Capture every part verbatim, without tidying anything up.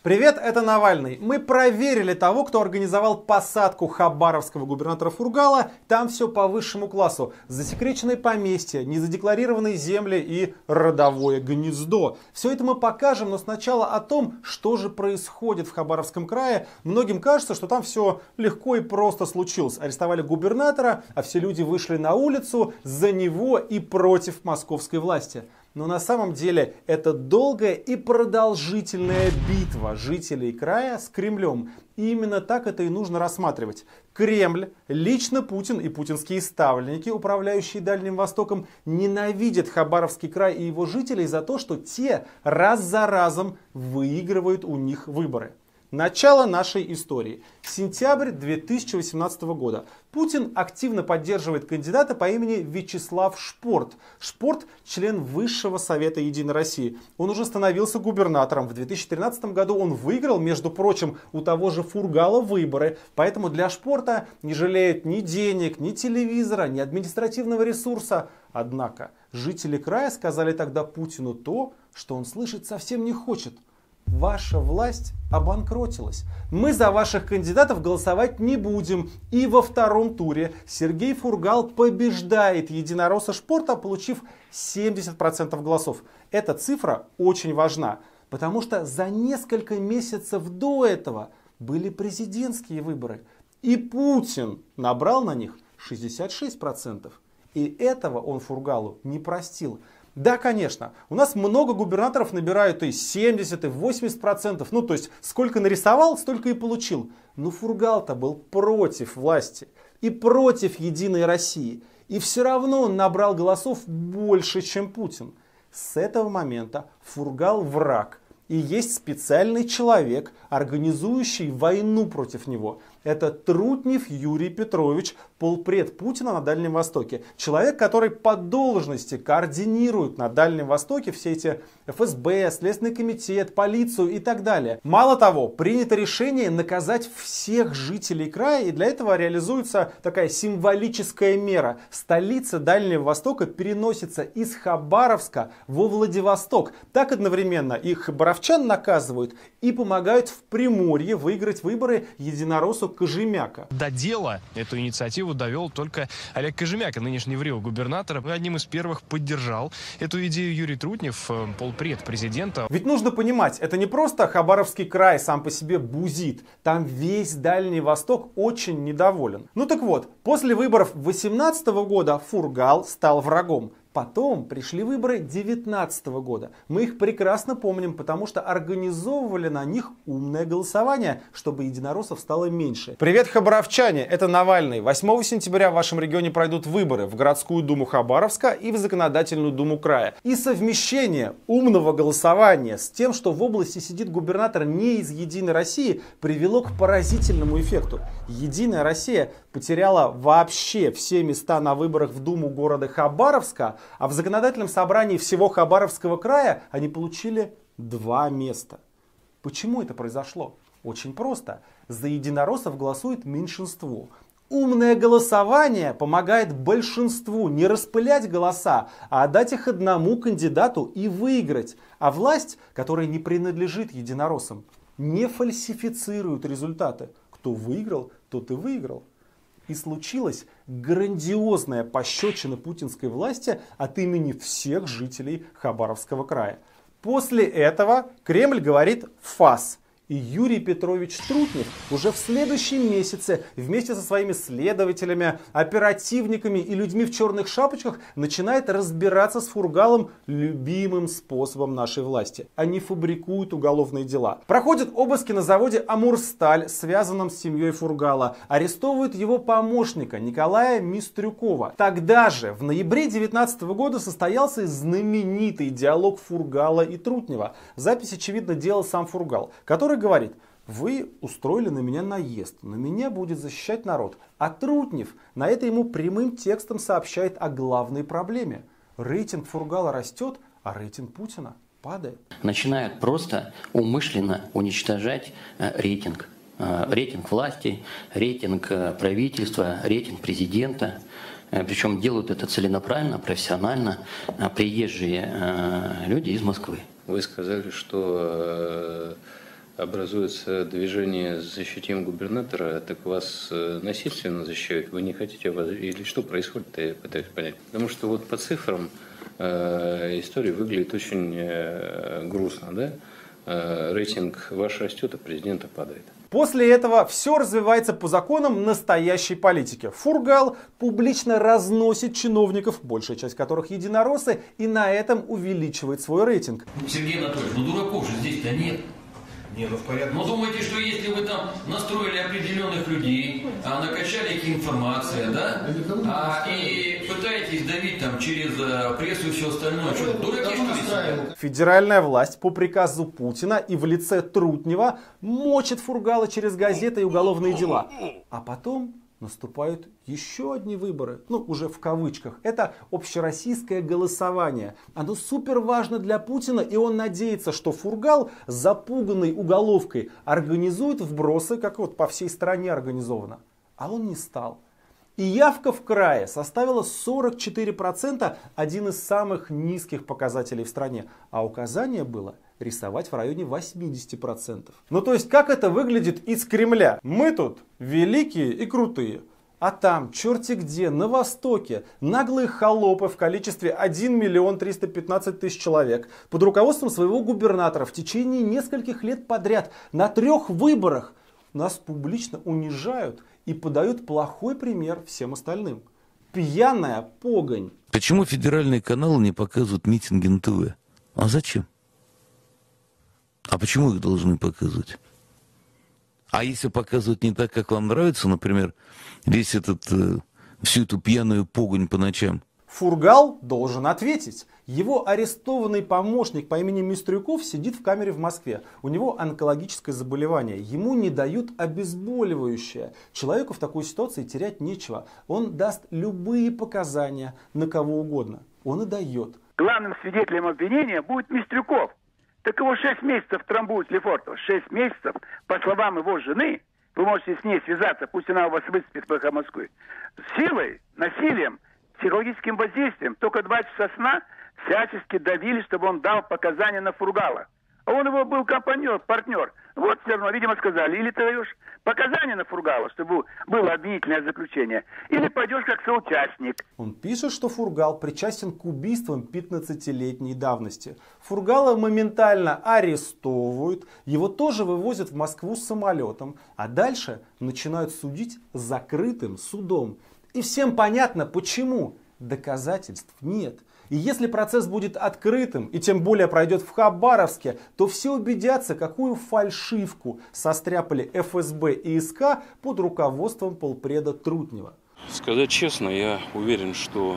Привет, это Навальный. Мы проверили того, кто организовал посадку хабаровского губернатора Фургала. Там все по высшему классу. Засекреченные поместья, незадекларированные земли и родовое гнездо. Все это мы покажем, но сначала о том, что же происходит в Хабаровском крае. Многим кажется, что там все легко и просто случилось. Арестовали губернатора, а все люди вышли на улицу за него и против московской власти. Но на самом деле это долгая и продолжительная битва жителей края с Кремлем. И именно так это и нужно рассматривать. Кремль, лично Путин и путинские ставленники, управляющие Дальним Востоком, ненавидят Хабаровский край и его жителей за то, что те раз за разом выигрывают у них выборы. Начало нашей истории. Сентябрь две тысячи восемнадцатого года. Путин активно поддерживает кандидата по имени Вячеслав Шпорт. Шпорт – член Высшего Совета Единой России. Он уже становился губернатором. В две тысячи тринадцатом году он выиграл, между прочим, у того же Фургала выборы. Поэтому для Шпорта не жалеют ни денег, ни телевизора, ни административного ресурса. Однако жители края сказали тогда Путину то, что он слышать совсем не хочет. Ваша власть обанкротилась. Мы за ваших кандидатов голосовать не будем. И во втором туре Сергей Фургал побеждает единоросса Шпорта, получив семьдесят процентов голосов. Эта цифра очень важна, потому что за несколько месяцев до этого были президентские выборы. И Путин набрал на них шестьдесят шесть процентов. И этого он Фургалу не простил. Да, конечно, у нас много губернаторов набирают и семьдесят, и восемьдесят процентов. Ну, то есть, сколько нарисовал, столько и получил. Но Фургал-то был против власти и против Единой России. И все равно он набрал голосов больше, чем Путин. С этого момента Фургал враг. И есть специальный человек, организующий войну против него. Это Трутнев Юрий Петрович, полпред Путина на Дальнем Востоке. Человек, который по должности координирует на Дальнем Востоке все эти эф эс бэ, Следственный комитет, полицию и так далее. Мало того, принято решение наказать всех жителей края, и для этого реализуется такая символическая мера. Столица Дальнего Востока переносится из Хабаровска во Владивосток. Так одновременно и хабаровчан наказывают, и помогают в Приморье выиграть выборы единороссу Кожемяка. До дела эту инициативу довел только Олег Кожемяка, нынешний в Рио губернатор. Одним из первых поддержал эту идею Юрий Трутнев, полпред президента. Ведь нужно понимать, это не просто Хабаровский край сам по себе бузит. Там весь Дальний Восток очень недоволен. Ну так вот, после выборов две тысячи восемнадцатого года Фургал стал врагом. Потом пришли выборы две тысячи девятнадцатого года. Мы их прекрасно помним, потому что организовывали на них умное голосование, чтобы единороссов стало меньше. Привет, хабаровчане, это Навальный. восьмого сентября в вашем регионе пройдут выборы в городскую думу Хабаровска и в законодательную думу края. И совмещение умного голосования с тем, что в области сидит губернатор не из Единой России, привело к поразительному эффекту. Единая Россия потеряла вообще все места на выборах в думу города Хабаровска, а в законодательном собрании всего Хабаровского края они получили два места. Почему это произошло? Очень просто. За единороссов голосует меньшинство. Умное голосование помогает большинству не распылять голоса, а отдать их одному кандидату и выиграть. А власть, которая не принадлежит единороссам, не фальсифицирует результаты. Кто выиграл, тот и выиграл. И случилась грандиозная пощечина путинской власти от имени всех жителей Хабаровского края. После этого Кремль говорит «фас». И Юрий Петрович Трутнев уже в следующем месяце вместе со своими следователями, оперативниками и людьми в черных шапочках начинает разбираться с Фургалом любимым способом нашей власти. Они фабрикуют уголовные дела. Проходят обыски на заводе «Амурсталь», связанном с семьей Фургала. Арестовывают его помощника Николая Мистрюкова. Тогда же, в ноябре две тысячи девятнадцатого года, состоялся знаменитый диалог Фургала и Трутнева. Запись, очевидно, делал сам Фургал, который говорит: вы устроили на меня наезд, но меня будет защищать народ. А Трутнев на это ему прямым текстом сообщает о главной проблеме. Рейтинг Фургала растет, а рейтинг Путина падает. Начинают просто умышленно уничтожать рейтинг. Рейтинг власти, рейтинг правительства, рейтинг президента. Причем делают это целенаправленно, профессионально, приезжие люди из Москвы. Вы сказали, что образуется движение «Защитим губернатора», так вас насильственно защищают? Вы не хотите его... Или что происходит, я пытаюсь понять. Потому что вот по цифрам э, история выглядит очень э, грустно, да? Э, рейтинг ваш растет, а президента падает. После этого все развивается по законам настоящей политики. Фургал публично разносит чиновников, большая часть которых единороссы, и на этом увеличивает свой рейтинг. Сергей Анатольевич, ну дураков же здесь-то нет. Не, ну в порядке. Ну думаете, что если вы там настроили определенных людей, а накачали их информация, да, а, и пытаетесь давить там через а, прессу и все остальное, что, дураки что ли? Федеральная власть по приказу Путина и в лице Трутнева мочит Фургала через газеты и уголовные дела. А потом наступают еще одни выборы, ну уже в кавычках. Это общероссийское голосование. Оно супер важно для Путина, и он надеется, что Фургал, запуганный уголовкой, организует вбросы, как вот по всей стране организовано. А он не стал. И явка в крае составила сорок четыре процента, один из самых низких показателей в стране. А указание было рисовать в районе восьмидесяти процентов. Ну то есть как это выглядит из Кремля? Мы тут великие и крутые. А там, черти где, на Востоке, наглые холопы в количестве один миллион триста пятнадцать тысяч человек под руководством своего губернатора в течение нескольких лет подряд на трех выборах нас публично унижают и подают плохой пример всем остальным. Пьяная погонь. Почему федеральные каналы не показывают митинги на ТВ? А зачем? А почему их должны показывать? А если показывать не так, как вам нравится, например, весь этот, э, всю эту пьяную погонь по ночам? Фургал должен ответить. Его арестованный помощник по имени Мистрюков сидит в камере в Москве. У него онкологическое заболевание. Ему не дают обезболивающее. Человеку в такой ситуации терять нечего. Он даст любые показания на кого угодно. Он и дает. Главным свидетелем обвинения будет Мистрюков. Так его шесть месяцев трамбуют Лефортово. Шесть месяцев, по словам его жены, вы можете с ней связаться, пусть она вас выспит в Москве, силой, насилием, психологическим воздействием. Только два часа сна всячески давили, чтобы он дал показания на Фургала. А он его был компаньон, партнер. Вот все равно, видимо, сказали, или ты даешь показания на Фургала, чтобы было обвинительное заключение, или пойдешь как соучастник. Он пишет, что Фургал причастен к убийствам пятнадцатилетней давности. Фургала моментально арестовывают, его тоже вывозят в Москву с самолетом, а дальше начинают судить закрытым судом. И всем понятно, почему. Доказательств нет. И если процесс будет открытым, и тем более пройдет в Хабаровске, то все убедятся, какую фальшивку состряпали эф эс бэ и эс ка под руководством полпреда Трутнева. Сказать честно, я уверен, что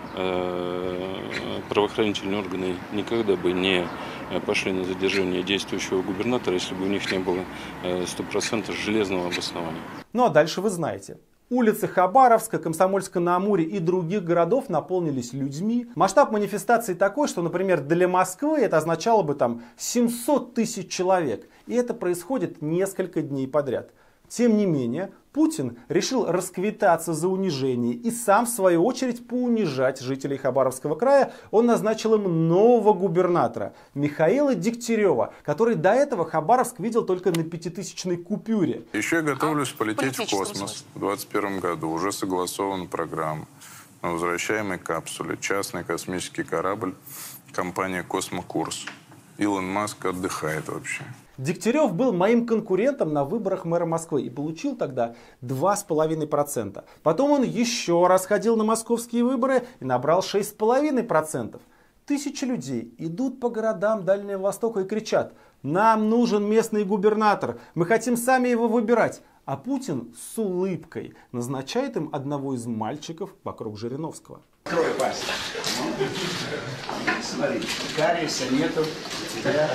э, правоохранительные органы никогда бы не пошли на задержание действующего губернатора, если бы у них не было сто процентов железного обоснования. Ну а дальше вы знаете. Улицы Хабаровска, Комсомольска-на-Амуре и других городов наполнились людьми. Масштаб манифестации такой, что, например, для Москвы это означало бы там семьсот тысяч человек. И это происходит несколько дней подряд. Тем не менее, Путин решил расквитаться за унижение и сам, в свою очередь, поунижать жителей Хабаровского края. Он назначил им нового губернатора, Михаила Дегтярева, который до этого Хабаровск видел только на пятитысячной купюре. Еще я готовлюсь полететь в космос в двадцать первом году. Уже согласована программа на возвращаемой капсуле. Частный космический корабль, компания «Космокурс». Илон Маск отдыхает вообще. Дегтярев был моим конкурентом на выборах мэра Москвы и получил тогда два с половиной процента. Потом он еще раз ходил на московские выборы и набрал шесть с половиной процентов. Тысячи людей идут по городам Дальнего Востока и кричат: «Нам нужен местный губернатор, мы хотим сами его выбирать». А Путин с улыбкой назначает им одного из мальчиков вокруг Жириновского. Открой пасть. Смотри, кариеса нету. Да.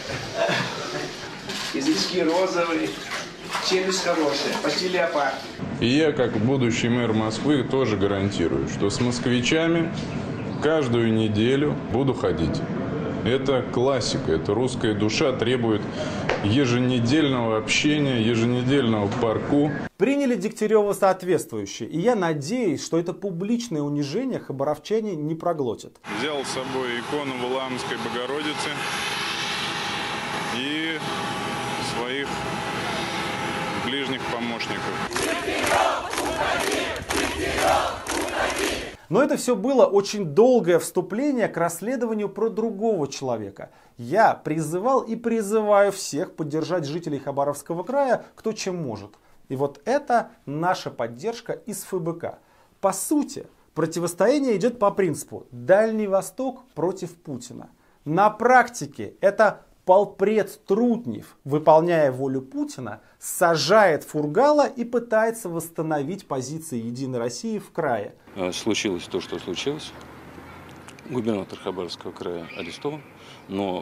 Язычки розовые, челюсть хорошая, почти леопард. И я, как будущий мэр Москвы, тоже гарантирую, что с москвичами каждую неделю буду ходить. Это классика, это русская душа требует еженедельного общения, еженедельного парку. Приняли Дегтярева соответствующие, и я надеюсь, что это публичное унижение хабаровчане не проглотят. Взял с собой икону Валаамской Богородицы и своих ближних помощников. Но это все было очень долгое вступление к расследованию про другого человека. Я призывал и призываю всех поддержать жителей Хабаровского края, кто чем может. И вот это наша поддержка из эф бэ ка. По сути, противостояние идет по принципу Дальний Восток против Путина. На практике это полпред Трутнев, выполняя волю Путина, сажает Фургала и пытается восстановить позиции Единой России в крае. Случилось то, что случилось. Губернатор Хабаровского края арестован, но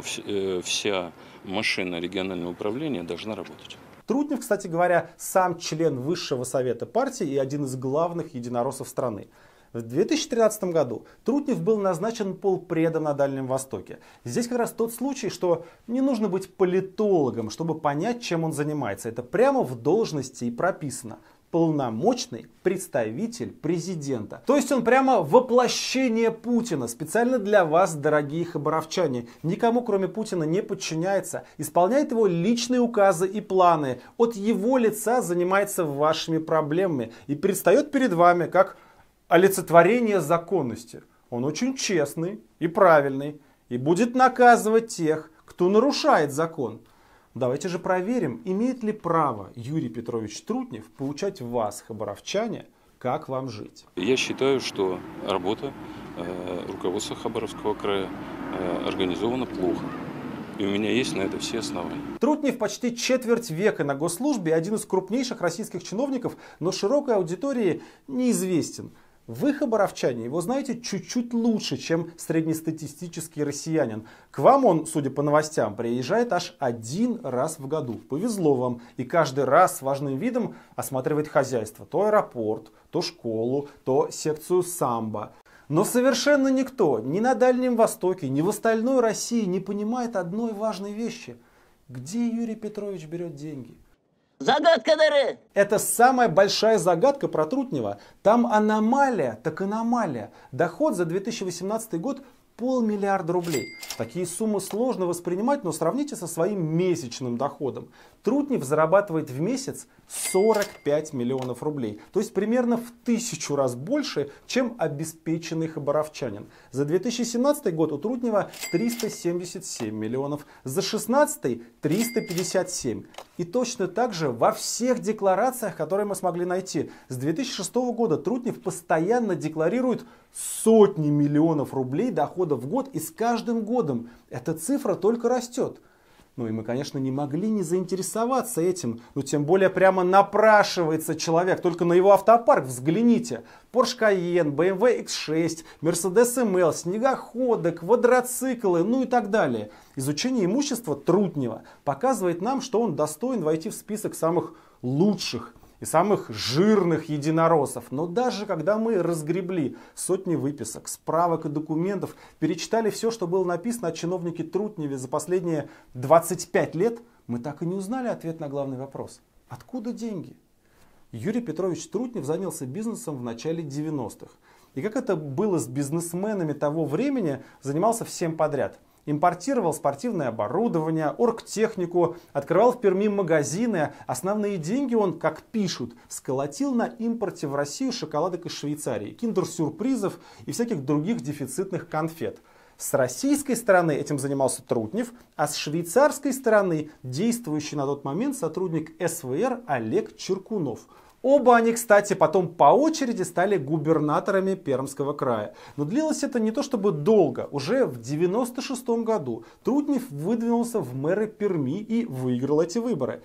вся машина регионального управления должна работать. Трутнев, кстати говоря, сам член Высшего совета партии и один из главных единороссов страны. В две тысячи тринадцатом году Трутнев был назначен полпредом на Дальнем Востоке. Здесь как раз тот случай, что не нужно быть политологом, чтобы понять, чем он занимается. Это прямо в должности и прописано. Полномочный представитель президента. То есть он прямо воплощение Путина. Специально для вас, дорогие хабаровчане. Никому, кроме Путина, не подчиняется. Исполняет его личные указы и планы. От его лица занимается вашими проблемами. И предстает перед вами как олицетворение законности. Он очень честный и правильный. И будет наказывать тех, кто нарушает закон. Давайте же проверим, имеет ли право Юрий Петрович Трутнев поучать вас, хабаровчане, как вам жить. Я считаю, что работа э, руководства Хабаровского края э, организована плохо. И у меня есть на это все основания. Трутнев почти четверть века на госслужбе, один из крупнейших российских чиновников, но широкой аудитории неизвестен. Вы, хабаровчане, его знаете чуть-чуть лучше, чем среднестатистический россиянин. К вам он, судя по новостям, приезжает аж один раз в году. Повезло вам. И каждый раз с важным видом осматривает хозяйство. То аэропорт, то школу, то секцию самбо. Но совершенно никто ни на Дальнем Востоке, ни в остальной России не понимает одной важной вещи. Где Юрий Петрович берет деньги? Загадка дыры! Это самая большая загадка про Трутнева. Там аномалия, так аномалия. Доход за две тысячи восемнадцатый год полмиллиарда рублей. Такие суммы сложно воспринимать, но сравните со своим месячным доходом. Трутнев зарабатывает в месяц сорок пять миллионов рублей. То есть примерно в тысячу раз больше, чем обеспеченный хабаровчанин. За две тысячи семнадцатый год у Трутнева триста семьдесят семь миллионов, за две тысячи шестнадцатый триста пятьдесят семь. И точно так же во всех декларациях, которые мы смогли найти. С две тысячи шестого года Трутнев постоянно декларирует сотни миллионов рублей дохода в год, и с каждым годом эта цифра только растет. Ну и мы, конечно, не могли не заинтересоваться этим. Но тем более прямо напрашивается человек. Только на его автопарк взгляните. Porsche Cayenne, бэ эм вэ икс шесть, Mercedes эм эл, снегоходы, квадроциклы, ну и так далее. Изучение имущества Трутнева показывает нам, что он достоин войти в список самых лучших и самых жирных единороссов. Но даже когда мы разгребли сотни выписок, справок и документов, перечитали все, что было написано о чиновнике Трутневе за последние двадцать пять лет, мы так и не узнали ответ на главный вопрос. Откуда деньги? Юрий Петрович Трутнев занялся бизнесом в начале девяностых. И как это было с бизнесменами того времени, занимался всем подряд. Импортировал спортивное оборудование, оргтехнику, открывал в Перми магазины. Основные деньги он, как пишут, сколотил на импорте в Россию шоколадок из Швейцарии, киндер-сюрпризов и всяких других дефицитных конфет. С российской стороны этим занимался Трутнев, а с швейцарской стороны действующий на тот момент сотрудник эс вэ эр Олег Черкунов. Оба они, кстати, потом по очереди стали губернаторами Пермского края. Но длилось это не то чтобы долго. Уже в девяносто шестом году Трутнев выдвинулся в мэры Перми и выиграл эти выборы.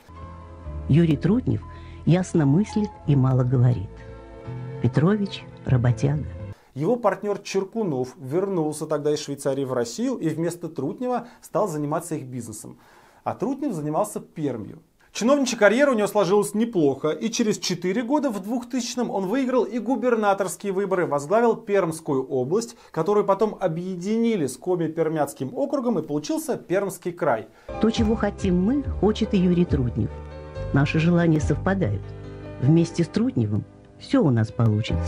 Юрий Трутнев ясно мыслит и мало говорит. Петрович – работяга. Его партнер Черкунов вернулся тогда из Швейцарии в Россию и вместо Трутнева стал заниматься их бизнесом. А Трутнев занимался Пермью. Чиновничья карьера у него сложилась неплохо, и через четыре года в двухтысячном он выиграл и губернаторские выборы, возглавил Пермскую область, которую потом объединили с Коми-Пермяцким округом, и получился Пермский край. То, чего хотим мы, хочет и Юрий Трутнев. Наши желания совпадают. Вместе с Трутневым все у нас получится.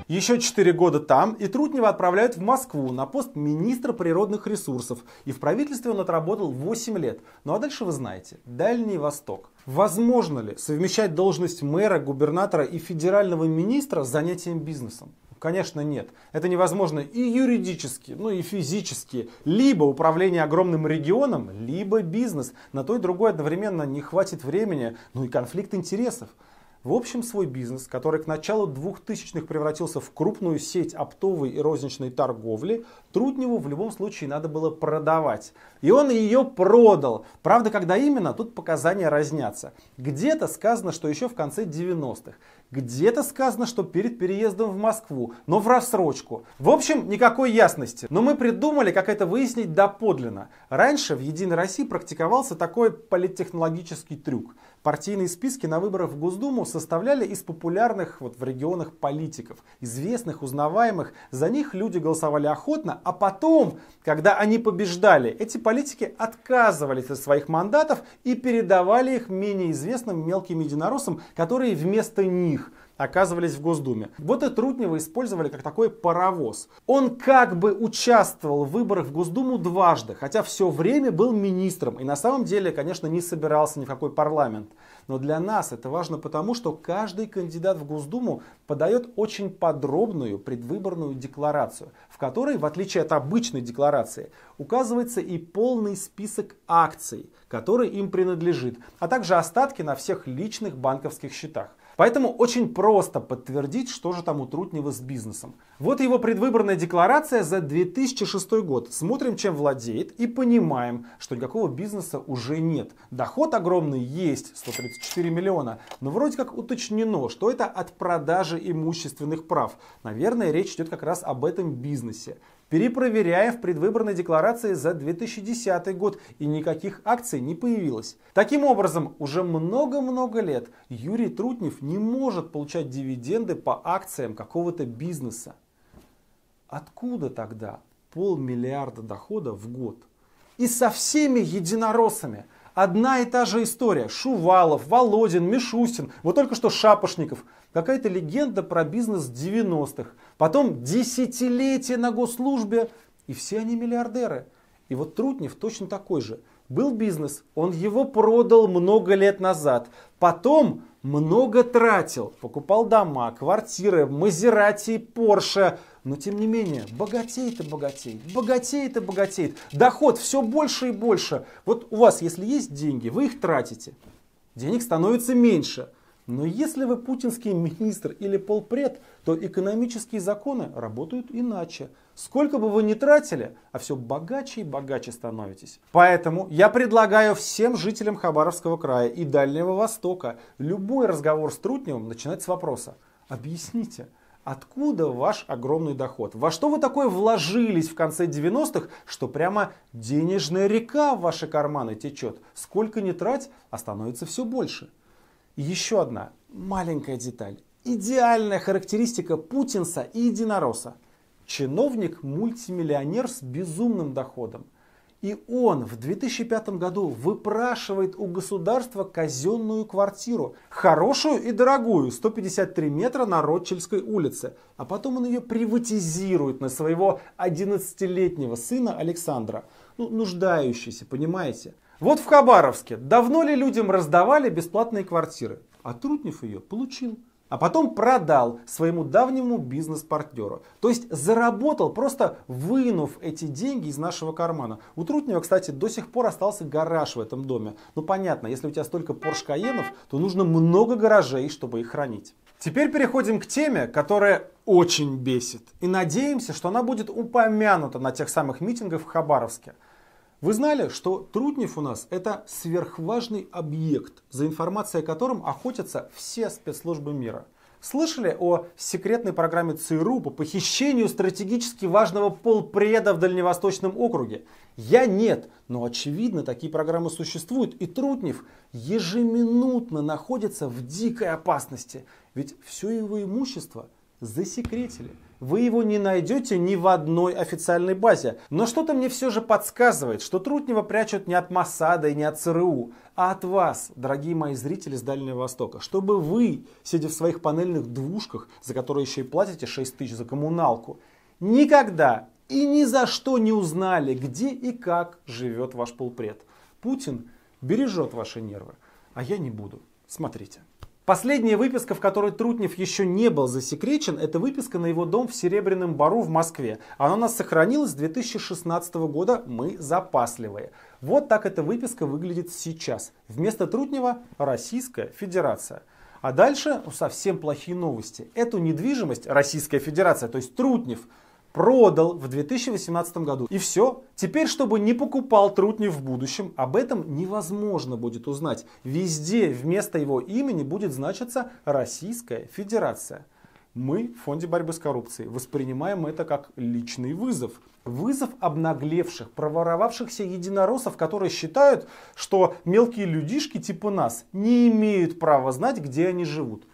Еще четыре года там, и Трутнева отправляют в Москву на пост министра природных ресурсов. И в правительстве он отработал восемь лет. Ну а дальше вы знаете, Дальний Восток. Возможно ли совмещать должность мэра, губернатора и федерального министра с занятием бизнесом? Конечно, нет. Это невозможно и юридически, ну и физически. Либо управление огромным регионом, либо бизнес. На то и другое одновременно не хватит времени, ну и конфликт интересов. В общем, свой бизнес, который к началу двухтысячных превратился в крупную сеть оптовой и розничной торговли, Трутневу в любом случае надо было продавать. И он ее продал. Правда, когда именно, тут показания разнятся. Где-то сказано, что еще в конце девяностых. Где-то сказано, что перед переездом в Москву, но в рассрочку. В общем, никакой ясности. Но мы придумали, как это выяснить доподлинно. Раньше в Единой России практиковался такой политтехнологический трюк. Партийные списки на выборах в Госдуму составляли из популярных вот, в регионах политиков, известных, узнаваемых. За них люди голосовали охотно, а потом, когда они побеждали, эти политики отказывались от своих мандатов и передавали их менее известным мелким единороссам, которые вместо них оказывались в Госдуме. Вот и Трутнева использовали как такой паровоз. Он как бы участвовал в выборах в Госдуму дважды, хотя все время был министром и на самом деле, конечно, не собирался ни в какой парламент. Но для нас это важно потому, что каждый кандидат в Госдуму подает очень подробную предвыборную декларацию, в которой, в отличие от обычной декларации, указывается и полный список акций, который им принадлежит, а также остатки на всех личных банковских счетах. Поэтому очень просто подтвердить, что же там у Трутнева с бизнесом. Вот его предвыборная декларация за две тысячи шестой год. Смотрим, чем владеет, и понимаем, что никакого бизнеса уже нет. Доход огромный есть, сто тридцать четыре миллиона, но вроде как уточнено, что это от продажи имущественных прав. Наверное, речь идет как раз об этом бизнесе. Перепроверяем в предвыборной декларации за две тысячи десятый год, и никаких акций не появилось. Таким образом, уже много-много лет Юрий Трутнев не может получать дивиденды по акциям какого-то бизнеса. Откуда тогда полмиллиарда дохода в год? И со всеми единороссами. Одна и та же история. Шувалов, Володин, Мишустин, вот только что Шапошников. Какая-то легенда про бизнес девяностых. Потом десятилетия на госслужбе. И все они миллиардеры. И вот Трутнев точно такой же. Был бизнес, он его продал много лет назад. Потом много тратил. Покупал дома, квартиры, Мазерати, Порше. Но тем не менее, богатеет и богатеет, богатеет и богатеет. Доход все больше и больше. Вот у вас, если есть деньги, вы их тратите. Денег становится меньше. Но если вы путинский министр или полпред, то экономические законы работают иначе. Сколько бы вы ни тратили, а все богаче и богаче становитесь. Поэтому я предлагаю всем жителям Хабаровского края и Дальнего Востока любой разговор с Трутневым начинать с вопроса. Объясните, откуда ваш огромный доход? Во что вы такое вложились в конце девяностых, что прямо денежная река в ваши карманы течет? Сколько ни трать, а становится все больше. И еще одна маленькая деталь. Идеальная характеристика путинца и единоросса. Чиновник-мультимиллионер с безумным доходом. И он в две тысячи пятом году выпрашивает у государства казенную квартиру. Хорошую и дорогую, сто пятьдесят три метра на Ротшильдской улице. А потом он ее приватизирует на своего одиннадцатилетнего сына Александра. Ну, нуждающийся, понимаете? Вот в Хабаровске давно ли людям раздавали бесплатные квартиры? А Трутнев ее получил. А потом продал своему давнему бизнес-партнеру. То есть заработал, просто вынув эти деньги из нашего кармана. У Трутнева, кстати, до сих пор остался гараж в этом доме. Ну понятно, если у тебя столько Porsche Cayenne'ов, то нужно много гаражей, чтобы их хранить. Теперь переходим к теме, которая очень бесит. И надеемся, что она будет упомянута на тех самых митингах в Хабаровске. Вы знали, что Трутнев у нас это сверхважный объект, за информацией о котором охотятся все спецслужбы мира? Слышали о секретной программе ЦРУ по похищению стратегически важного полпреда в Дальневосточном округе? Я нет, но очевидно такие программы существуют, и Трутнев ежеминутно находится в дикой опасности, ведь все его имущество засекретили. Вы его не найдете ни в одной официальной базе. Но что-то мне все же подсказывает, что Трутнева прячут не от Моссада и не от ЦРУ, а от вас, дорогие мои зрители с Дальнего Востока. Чтобы вы, сидя в своих панельных двушках, за которые еще и платите шесть тысяч за коммуналку, никогда и ни за что не узнали, где и как живет ваш полпред. Путин бережет ваши нервы, а я не буду. Смотрите. Последняя выписка, в которой Трутнев еще не был засекречен, это выписка на его дом в Серебряном Бару в Москве. Она у нас сохранилась с две тысячи шестнадцатого года, мы запасливые. Вот так эта выписка выглядит сейчас. Вместо Трутнева Российская Федерация. А дальше совсем плохие новости. Эту недвижимость Российская Федерация, то есть Трутнев, продал в две тысячи восемнадцатом году. И все. Теперь, чтобы не покупал Трутнев в будущем, об этом невозможно будет узнать. Везде вместо его имени будет значиться Российская Федерация. Мы в Фонде борьбы с коррупцией воспринимаем это как личный вызов. Вызов обнаглевших, проворовавшихся единороссов, которые считают, что мелкие людишки типа нас не имеют права знать, где они живут.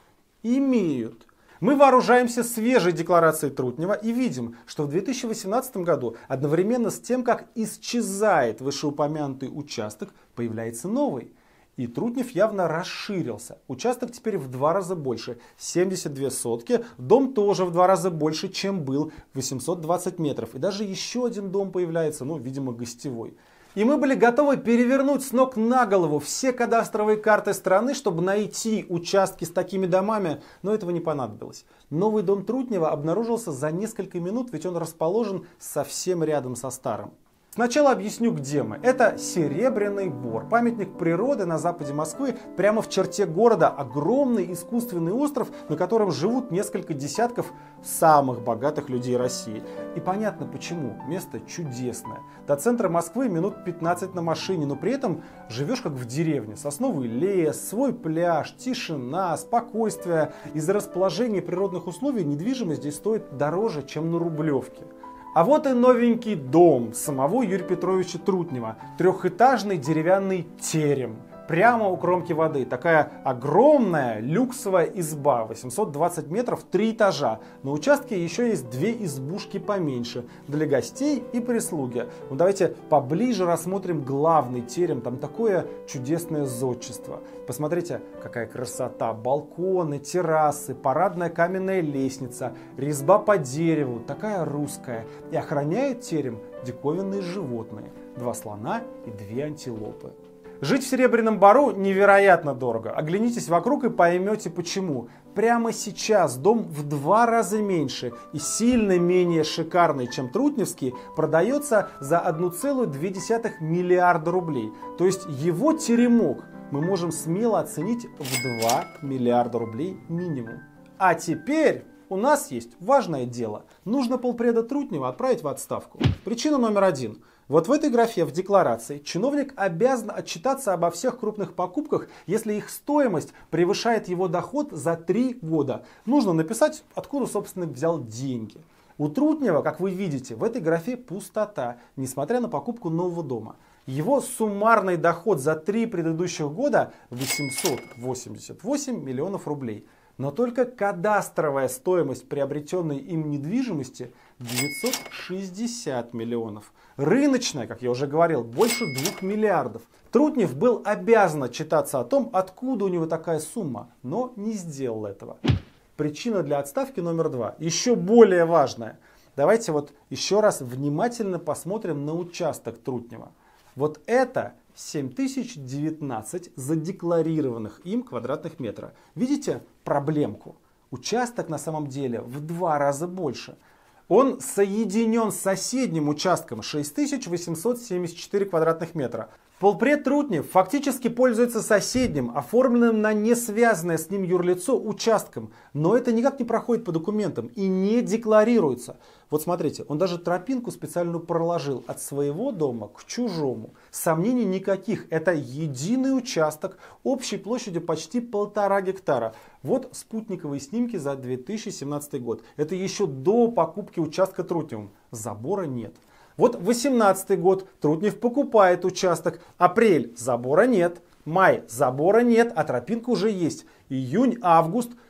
Имеют. Мы вооружаемся свежей декларацией Трутнева и видим, что в две тысячи восемнадцатом году одновременно с тем, как исчезает вышеупомянутый участок, появляется новый. И Трутнев явно расширился. Участок теперь в два раза больше, семьдесят две сотки. Дом тоже в два раза больше, чем был, восемьсот двадцать метров. И даже еще один дом появляется, ну, видимо, гостевой. И мы были готовы перевернуть с ног на голову все кадастровые карты страны, чтобы найти участки с такими домами, но этого не понадобилось. Новый дом Трутнева обнаружился за несколько минут, ведь он расположен совсем рядом со старым. Сначала объясню, где мы. Это Серебряный Бор, памятник природы на западе Москвы, прямо в черте города. Огромный искусственный остров, на котором живут несколько десятков самых богатых людей России. И понятно почему. Место чудесное. До центра Москвы минут пятнадцать на машине, но при этом живешь как в деревне. Сосновый лес, свой пляж, тишина, спокойствие. Из-за расположения природных условий недвижимость здесь стоит дороже, чем на Рублевке. А вот и новенький дом самого Юрия Петровича Трутнева. Трехэтажный деревянный терем. Прямо у кромки воды. Такая огромная люксовая изба. восемьсот двадцать метров, три этажа. На участке еще есть две избушки поменьше. Для гостей и прислуги. Ну, давайте поближе рассмотрим главный терем. Там такое чудесное зодчество. Посмотрите, какая красота. Балконы, террасы, парадная каменная лестница, резьба по дереву. Такая русская. И охраняют терем диковинные животные. Два слона и две антилопы. Жить в Серебряном Бару невероятно дорого. Оглянитесь вокруг и поймете почему. Прямо сейчас дом в два раза меньше и сильно менее шикарный, чем Трутневский, продается за одна целая две десятых миллиарда рублей. То есть его теремок мы можем смело оценить в два миллиарда рублей минимум. А теперь у нас есть важное дело. Нужно полпреда Трутнева отправить в отставку. Причина номер один. Вот в этой графе в декларации чиновник обязан отчитаться обо всех крупных покупках, если их стоимость превышает его доход за три года. Нужно написать, откуда собственник взял деньги. У Трутнева, как вы видите, в этой графе пустота, несмотря на покупку нового дома. Его суммарный доход за три предыдущих года восемьсот восемьдесят восемь миллионов рублей. Но только кадастровая стоимость приобретенной им недвижимости девятьсот шестьдесят миллионов. Рыночная, как я уже говорил, больше двух миллиардов. Трутнев был обязан отчитаться о том, откуда у него такая сумма, но не сделал этого. Причина для отставки номер два, еще более важная. Давайте вот еще раз внимательно посмотрим на участок Трутнева. Вот это семь тысяч девятнадцать задекларированных им квадратных метра. Видите проблемку? Участок на самом деле в два раза больше. Он соединен с соседним участком шесть тысяч восемьсот семьдесят четыре квадратных метра. Полпред Трутнев фактически пользуется соседним, оформленным на не связанное с ним юрлицо участком. Но это никак не проходит по документам и не декларируется. Вот смотрите, он даже тропинку специальную проложил от своего дома к чужому. Сомнений никаких. Это единый участок общей площадью почти полтора гектара. Вот спутниковые снимки за две тысячи семнадцатый год. Это еще до покупки участка Трутневым. Забора нет. Вот восемнадцатый год, Трутнев покупает участок, апрель, забора нет, май, забора нет, а тропинка уже есть, июнь, август,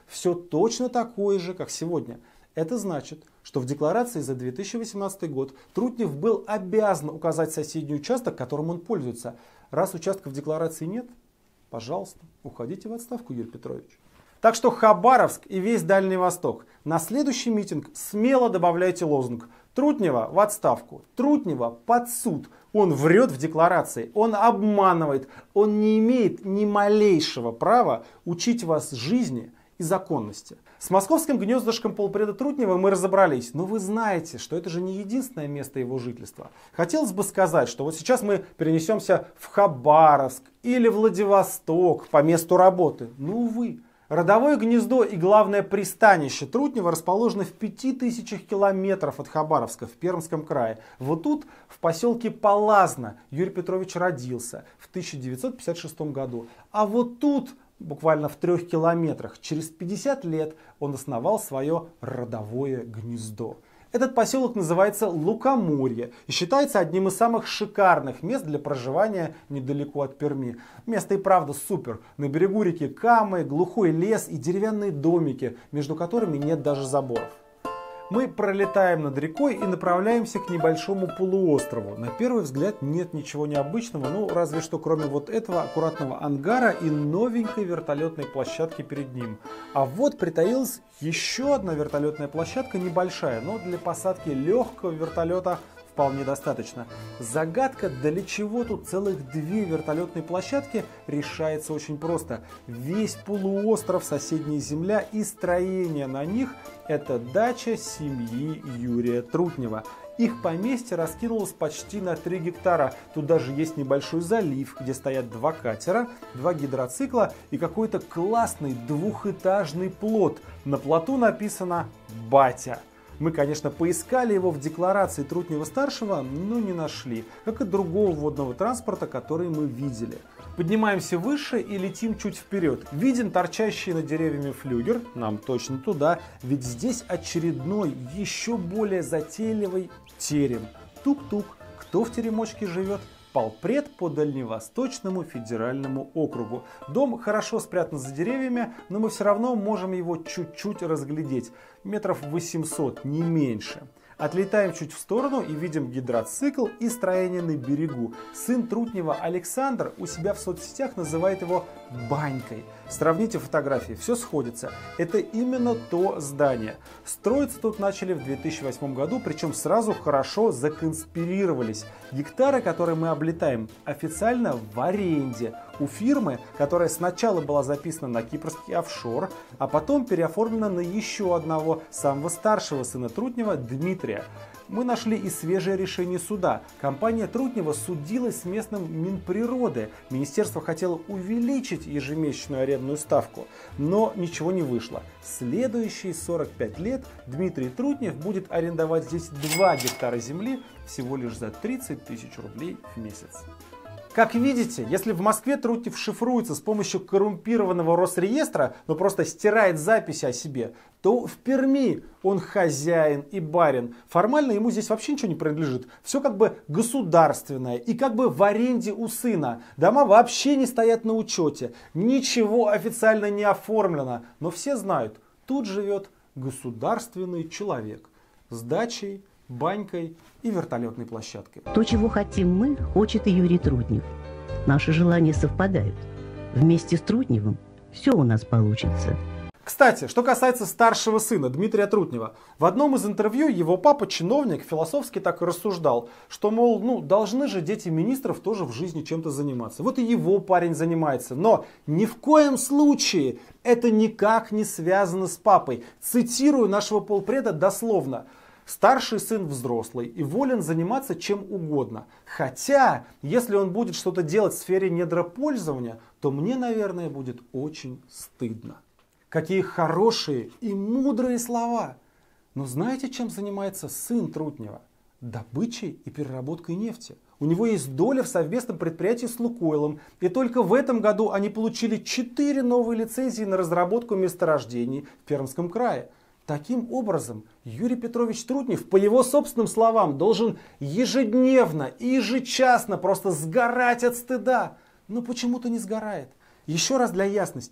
все точно такое же, как сегодня. Это значит, что в декларации за две тысячи восемнадцатый год Трутнев был обязан указать соседний участок, которым он пользуется. Раз участка в декларации нет, пожалуйста, уходите в отставку, Юрий Петрович. Так что Хабаровск и весь Дальний Восток. На следующий митинг смело добавляйте лозунг: Трутнева в отставку, Трутнева под суд. Он врет в декларации, он обманывает, он не имеет ни малейшего права учить вас жизни и законности. С московским гнездышком полпреда Трутнева мы разобрались, но вы знаете, что это же не единственное место его жительства. Хотелось бы сказать, что вот сейчас мы перенесемся в Хабаровск или Владивосток по месту работы. Ну, увы. Родовое гнездо и главное пристанище Трутнева расположено в пяти тысячах километров от Хабаровска в Пермском крае. Вот тут, в поселке Полазно, Юрий Петрович родился в тысяча девятьсот пятьдесят шестом году. А вот тут, буквально в трех километрах, через пятьдесят лет он основал свое родовое гнездо. Этот поселок называется Лукоморье и считается одним из самых шикарных мест для проживания недалеко от Перми. Место и правда супер. На берегу реки Камы, глухой лес и деревянные домики, между которыми нет даже заборов. Мы пролетаем над рекой и направляемся к небольшому полуострову. На первый взгляд нет ничего необычного, ну разве что кроме вот этого аккуратного ангара и новенькой вертолетной площадки перед ним. А вот притаилась еще одна вертолетная площадка, небольшая, но для посадки легкого вертолета вполне достаточно. Загадка, для чего тут целых две вертолетные площадки, решается очень просто. Весь полуостров, соседняя земля и строение на них – это дача семьи Юрия Трутнева. Их поместье раскинулось почти на три гектара. Тут даже есть небольшой залив, где стоят два катера, два гидроцикла и какой-то классный двухэтажный плот. На плоту написано «Батя». Мы, конечно, поискали его в декларации Трутнева-старшего, но не нашли, как и другого водного транспорта, который мы видели. Поднимаемся выше и летим чуть вперед. Виден торчащий над деревьями флюгер, нам точно туда, ведь здесь очередной, еще более затейливый терем. Тук-тук, кто в теремочке живет? Полпред по Дальневосточному федеральному округу. Дом хорошо спрятан за деревьями, но мы все равно можем его чуть-чуть разглядеть. Метров восемьсот, не меньше. Отлетаем чуть в сторону и видим гидроцикл и строение на берегу. Сын Трутнева Александр у себя в соцсетях называет его банькой. Сравните фотографии, все сходится. Это именно то здание. Строиться тут начали в две тысячи восьмом году, причем сразу хорошо законспирировались. Гектары, которые мы облетаем, официально в аренде у фирмы, которая сначала была записана на кипрский офшор, а потом переоформлена на еще одного, самого старшего сына Трутнева, Дмитрия. Мы нашли и свежее решение суда. Компания Трутнева судилась с местным Минприроды. Министерство хотело увеличить ежемесячную арендную ставку, но ничего не вышло. Следующие сорок пять лет Дмитрий Трутнев будет арендовать здесь два гектара земли всего лишь за тридцать тысяч рублей в месяц. Как видите, если в Москве Трутнев шифруется с помощью коррумпированного Росреестра, но просто стирает записи о себе, то в Перми он хозяин и барин. Формально ему здесь вообще ничего не принадлежит. Все как бы государственное и как бы в аренде у сына. Дома вообще не стоят на учете. Ничего официально не оформлено. Но все знают, тут живет государственный человек с дачей, банькой и вертолетной площадкой. То, чего хотим мы, хочет и Юрий Трутнев. Наши желания совпадают. Вместе с Трутневым все у нас получится. Кстати, что касается старшего сына Дмитрия Трутнева. В одном из интервью его папа, чиновник, философски так и рассуждал, что, мол, ну, должны же дети министров тоже в жизни чем-то заниматься. Вот и его парень занимается. Но ни в коем случае это никак не связано с папой. Цитирую нашего полпреда дословно. Старший сын взрослый и волен заниматься чем угодно. Хотя, если он будет что-то делать в сфере недропользования, то мне, наверное, будет очень стыдно. Какие хорошие и мудрые слова. Но знаете, чем занимается сын Трутнева? Добычей и переработкой нефти. У него есть доля в совместном предприятии с Лукойлом. И только в этом году они получили четыре новые лицензии на разработку месторождений в Пермском крае. Таким образом, Юрий Петрович Трутнев, по его собственным словам, должен ежедневно и ежечасно просто сгорать от стыда. Но почему-то не сгорает. Еще раз для ясности.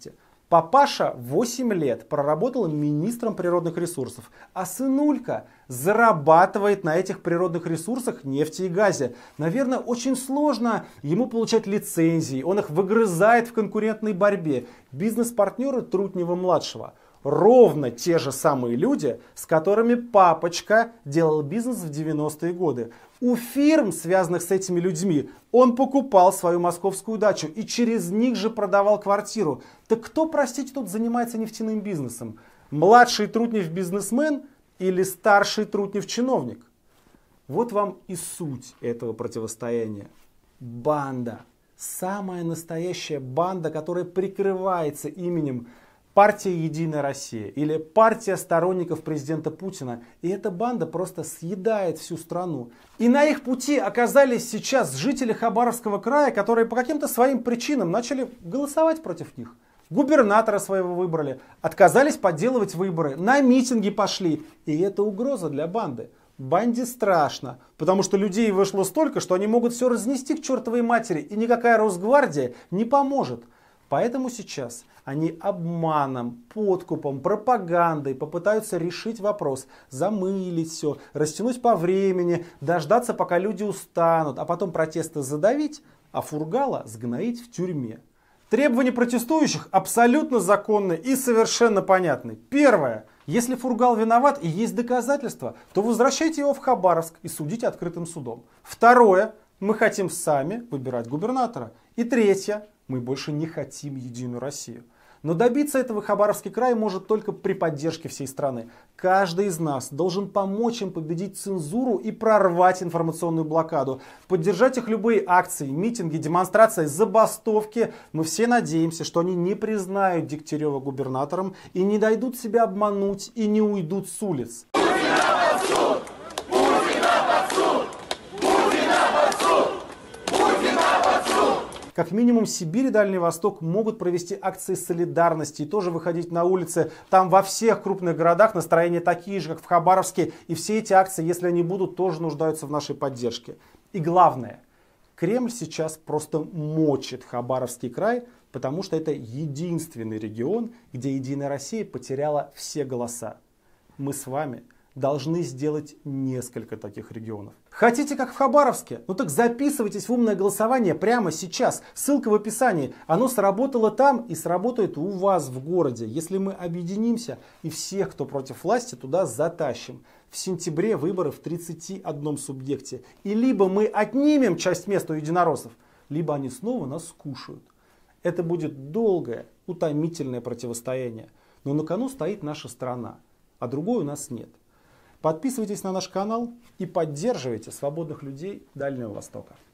Папаша восемь лет проработал министром природных ресурсов, а сынулька зарабатывает на этих природных ресурсах, нефти и газе. Наверное, очень сложно ему получать лицензии, он их выгрызает в конкурентной борьбе. Бизнес-партнеры Трутнева-младшего ровно те же самые люди, с которыми папочка делал бизнес в девяностые годы. У фирм, связанных с этими людьми, он покупал свою московскую дачу и через них же продавал квартиру. Так кто, простите, тут занимается нефтяным бизнесом? Младший Трутнев бизнесмен или старший Трутнев чиновник? Вот вам и суть этого противостояния. Банда. Самая настоящая банда, которая прикрывается именем партия «Единая Россия» или партия сторонников президента Путина. И эта банда просто съедает всю страну. И на их пути оказались сейчас жители Хабаровского края, которые по каким-то своим причинам начали голосовать против них. Губернатора своего выбрали, отказались подделывать выборы, на митинги пошли. И это угроза для банды. Банде страшно, потому что людей вышло столько, что они могут все разнести к чертовой матери, и никакая Росгвардия не поможет. Поэтому сейчас они обманом, подкупом, пропагандой попытаются решить вопрос, замылить все, растянуть по времени, дождаться, пока люди устанут, а потом протесты задавить, а Фургала сгноить в тюрьме. Требования протестующих абсолютно законны и совершенно понятны. Первое. Если Фургал виноват и есть доказательства, то возвращайте его в Хабаровск и судите открытым судом. Второе. Мы хотим сами выбирать губернатора. И третье. Мы больше не хотим Единую Россию. Но добиться этого Хабаровский край может только при поддержке всей страны. Каждый из нас должен помочь им победить цензуру и прорвать информационную блокаду. Поддержать их любые акции, митинги, демонстрации, забастовки. Мы все надеемся, что они не признают Дегтярева губернатором и не дадут себя обмануть и не уйдут с улиц. Как минимум Сибирь и Дальний Восток могут провести акции солидарности и тоже выходить на улицы. Там во всех крупных городах настроения такие же, как в Хабаровске. И все эти акции, если они будут, тоже нуждаются в нашей поддержке. И главное, Кремль сейчас просто мочит Хабаровский край, потому что это единственный регион, где Единая Россия потеряла все голоса. Мы с вами должны сделать несколько таких регионов. Хотите, как в Хабаровске? Ну так записывайтесь в умное голосование прямо сейчас. Ссылка в описании. Оно сработало там и сработает у вас в городе, если мы объединимся и всех, кто против власти, туда затащим. В сентябре выборы в тридцати одном субъекте. И либо мы отнимем часть мест у единороссов, либо они снова нас скушают. Это будет долгое, утомительное противостояние. Но на кону стоит наша страна, а другой у нас нет. Подписывайтесь на наш канал и поддерживайте свободных людей Дальнего Востока.